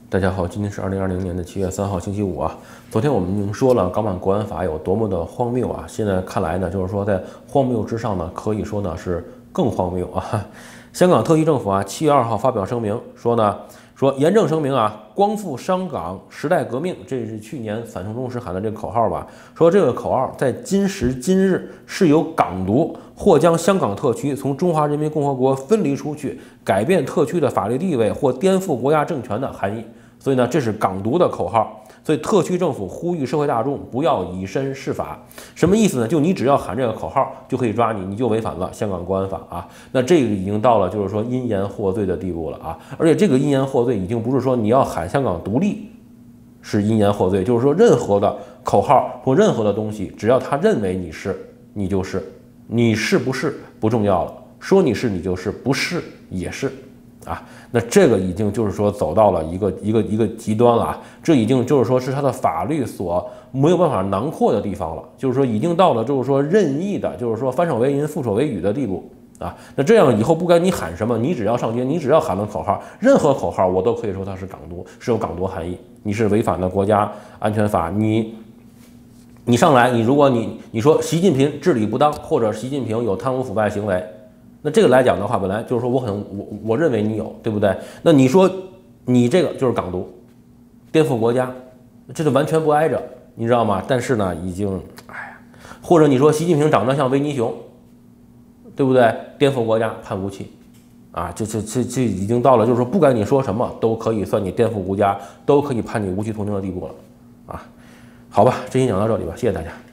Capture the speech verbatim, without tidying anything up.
大家好，今天是二零二零年的七月三号，星期五啊。昨天我们已经说了港版国安法有多么的荒谬啊，现在看来呢，就是说在荒谬之上呢，可以说呢是更荒谬啊。香港特区政府啊，七月二号发表声明说呢，说严正声明啊，光复香港时代革命，这是去年反送中时喊的这个口号吧？说这个口号在今时今日是有港独或将香港特区从中华人民共和国分离出去，改变特区的法律地位或颠覆国家政权的含义。所以呢，这是港独的口号。所以特区政府呼吁社会大众不要以身试法，什么意思呢？就你只要喊这个口号就可以抓你，你就违反了香港国安法啊。那这个已经到了就是说因言获罪的地步了啊。而且这个因言获罪已经不是说你要喊香港独立是因言获罪，就是说任何的口号或任何的东西，只要他认为你是，你就是，你是不是不重要了，说你是你就是，不是也是。啊，那这个已经就是说走到了一个一个一个极端了啊，这已经就是说是他的法律所没有办法囊括的地方了，就是说已经到了就是说任意的，就是说翻手为云覆手为雨的地步啊。那这样以后不管你喊什么，你只要上街，你只要喊了口号，任何口号我都可以说它是港独，是有港独含义，你是违反了国家安全法，你你上来，你如果你你说习近平治理不当，或者习近平有贪污腐败行为。那这个来讲的话，本来就是说我可能我我认为你有，对不对？那你说你这个就是港独，颠覆国家，这就完全不挨着，你知道吗？但是呢，已经哎呀，或者你说习近平长得像维尼熊，对不对？颠覆国家判无期，啊，这这这这已经到了就是说不管你说什么都可以算你颠覆国家，都可以判你无期徒刑的地步了啊。好吧，这期讲到这里吧，谢谢大家。